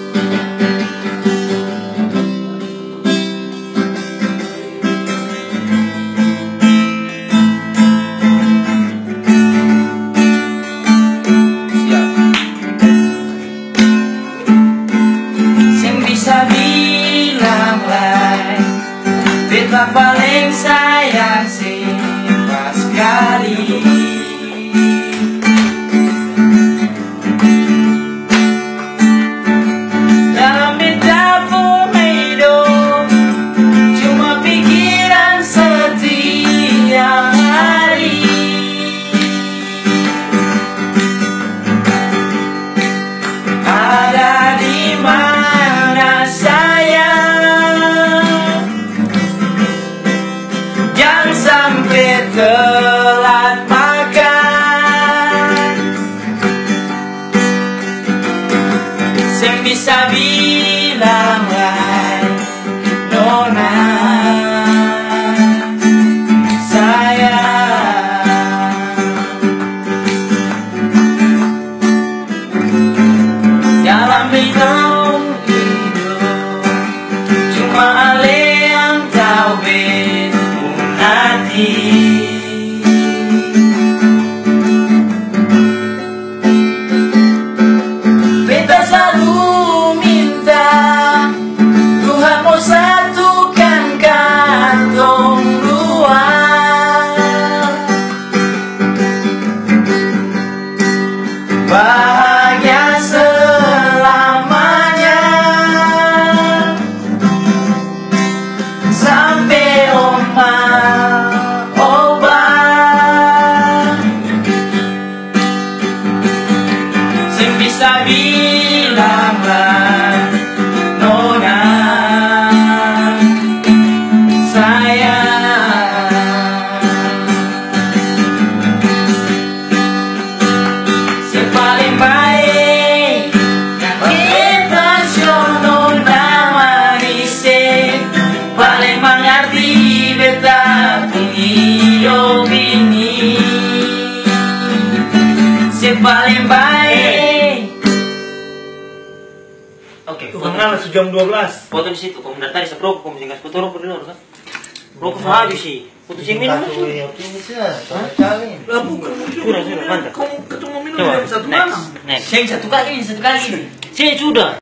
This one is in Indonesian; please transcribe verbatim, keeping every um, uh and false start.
Beta paling sayang siapa sekali. Dalam bedamu hidup cuma pikiran setiap hari. Ada di mana sayang, jangan sampai telat makan. Sem bisa bilang lai nona sayang. Dalam hidup cuma ale yang tahu hati. Beta selalu minta Tuhan mau satukan kantong dua. Bahagia selamanya sampai oma bisa bilanglah nona sayang. Sepaling baik kita nona manisnya, paling mengerti beta pun hidup ini. Sepaling baik. Oke, mengenal sejam dua belas. Foto di situ, kamu dari tadi seprok, kamu tinggal foto rokok dulu kan? Rokok semua habis sih. Foto sih minum tuh. Lah bukan, Sudah, sudah, mantap. kamu ketemu minum Coba, jam satu next, malam. next. Sing satu kali, satu kali. Saya sudah.